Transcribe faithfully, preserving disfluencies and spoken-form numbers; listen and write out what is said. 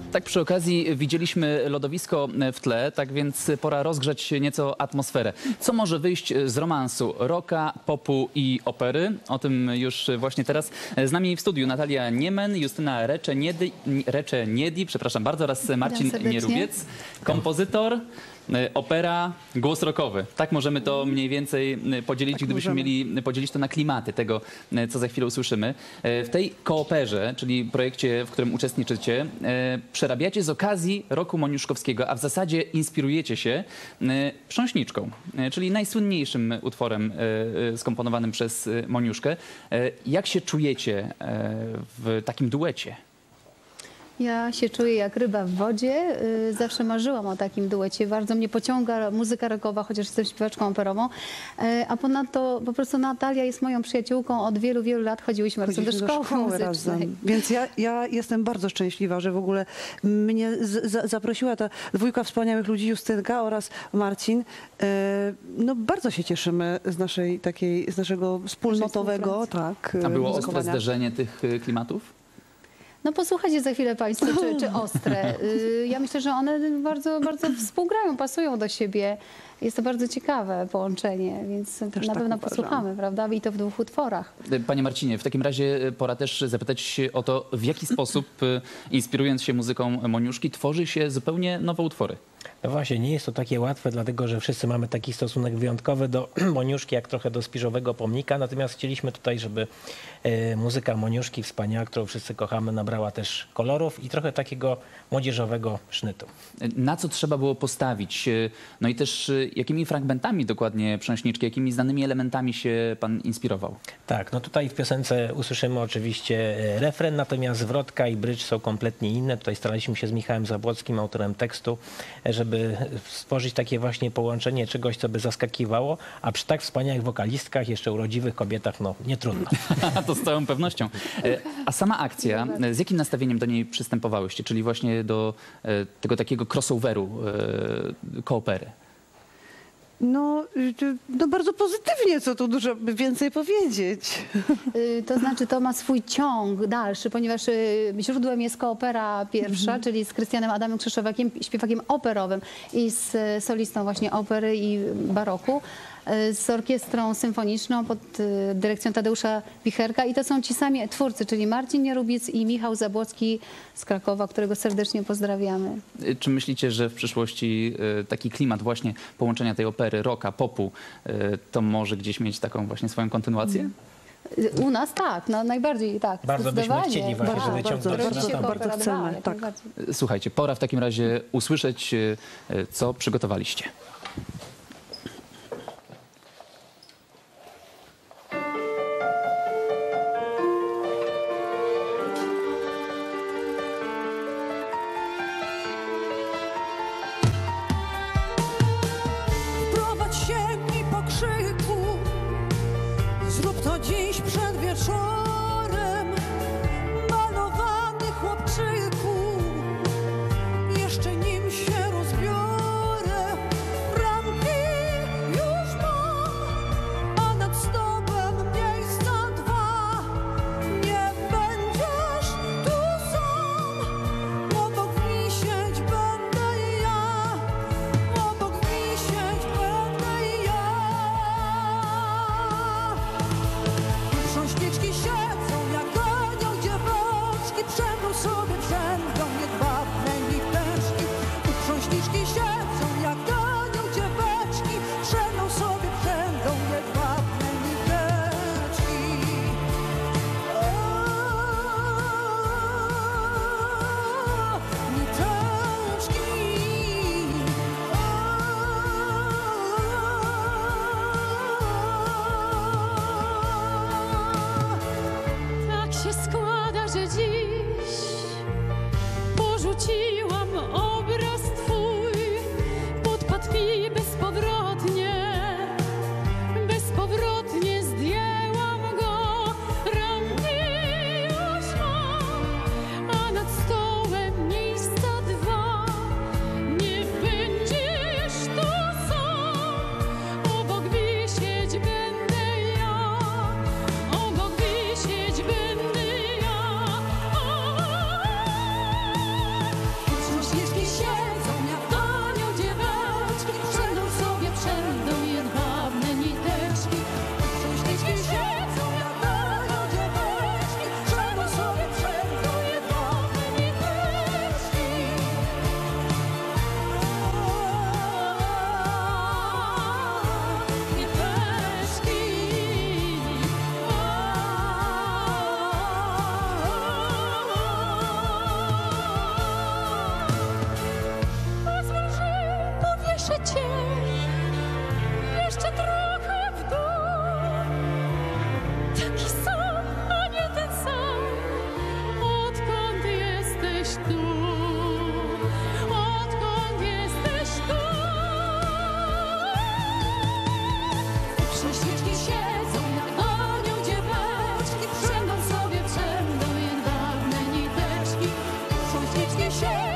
Tak przy okazji widzieliśmy lodowisko w tle, tak więc pora rozgrzać nieco atmosferę. Co może wyjść z romansu, rocka, popu i opery? O tym już właśnie teraz. Z nami w studiu Natalia Niemen, Justyna Reczeniedi, Reczeniedi, przepraszam bardzo, oraz Marcin Nierubiec, kompozytor. Opera, głos rockowy. Tak możemy to mniej więcej podzielić, tak gdybyśmy możemy. mieli podzielić to na klimaty tego, co za chwilę usłyszymy. W tej kooperze, czyli projekcie, w którym uczestniczycie, przerabiacie z okazji roku moniuszkowskiego, a w zasadzie inspirujecie się Prząśniczką, czyli najsłynniejszym utworem skomponowanym przez Moniuszkę. Jak się czujecie w takim duecie? Ja się czuję jak ryba w wodzie. Zawsze marzyłam o takim duecie. Bardzo mnie pociąga muzyka rockowa, chociaż jestem śpiewaczką operową. A ponadto po prostu Natalia jest moją przyjaciółką. Od wielu, wielu lat chodziłyśmy razem do szkoły, szkoły muzycznej. Razem. Więc ja, ja jestem bardzo szczęśliwa, że w ogóle mnie z, z, zaprosiła ta dwójka wspaniałych ludzi, Justynka oraz Marcin. No bardzo się cieszymy z naszej takiej, z naszego wspólnotowego, tak. A było ostre zderzenie tych klimatów? No posłuchajcie za chwilę Państwo, czy, czy ostre. Ja myślę, że one bardzo, bardzo współgrają, pasują do siebie. Jest to bardzo ciekawe połączenie, więc też na tak pewno uważam. Posłuchamy, prawda? I to w dwóch utworach. Panie Marcinie, w takim razie pora też zapytać się o to, w jaki sposób, inspirując się muzyką Moniuszki, tworzy się zupełnie nowe utwory. No właśnie, nie jest to takie łatwe, dlatego że wszyscy mamy taki stosunek wyjątkowy do Moniuszki, jak trochę do Spiżowego Pomnika. Natomiast chcieliśmy tutaj, żeby e, muzyka Moniuszki wspaniała, którą wszyscy kochamy, nabrała też kolorów i trochę takiego młodzieżowego sznytu. Na co trzeba było postawić? No i też jakimi fragmentami dokładnie Prząśniczki, jakimi znanymi elementami się pan inspirował? Tak, no tutaj w piosence usłyszymy oczywiście refren, natomiast zwrotka i brydż są kompletnie inne. Tutaj staraliśmy się z Michałem Zabłockim, autorem tekstu, żeby stworzyć takie właśnie połączenie czegoś, co by zaskakiwało, a przy tak wspaniałych wokalistkach, jeszcze urodziwych kobietach, no nie trudno. To z całą pewnością. A sama akcja, z jakim nastawieniem do niej przystępowałyście? Czyli właśnie do tego takiego crossoveru, koopery? No, no bardzo pozytywnie, co tu dużo więcej powiedzieć. To znaczy to ma swój ciąg dalszy, ponieważ źródłem jest koopera pierwsza, mm-hmm. czyli z Krystianem Adamem Krzeszowakiem, śpiewakiem operowym i z solistą właśnie opery i baroku, z orkiestrą symfoniczną pod dyrekcją Tadeusza Wicherka i to są ci sami twórcy, czyli Marcin Nierubiec i Michał Zabłocki z Krakowa, którego serdecznie pozdrawiamy. Czy myślicie, że w przyszłości taki klimat właśnie połączenia tej opery, rocka, popu, to może gdzieś mieć taką właśnie swoją kontynuację? Mm. U nas tak, no najbardziej tak. Bardzo byśmy chcieli właśnie, bardzo, żeby bardzo, bardzo, ciągnąć. bardzo chcemy. Tak. Słuchajcie, pora w takim razie usłyszeć, co przygotowaliście. Zrób to dziś przed wieczorem, malowany chłopczyku. Jeszcze nim się rozbiorę, bramki już mam, a nad stołem miejsca dwa. Nie będziesz tu sam, obok wisieć będę ja, obok wisieć będę ja. Prząśniczki się cię jeszcze trochę w dół. Taki sam, a nie ten sam, odkąd jesteś tu, odkąd jesteś tu. Prześlicznie siedzą jak anioł dzieweczki, przędą sobie przędą jedwabne niteczki. Muszą ślicznie się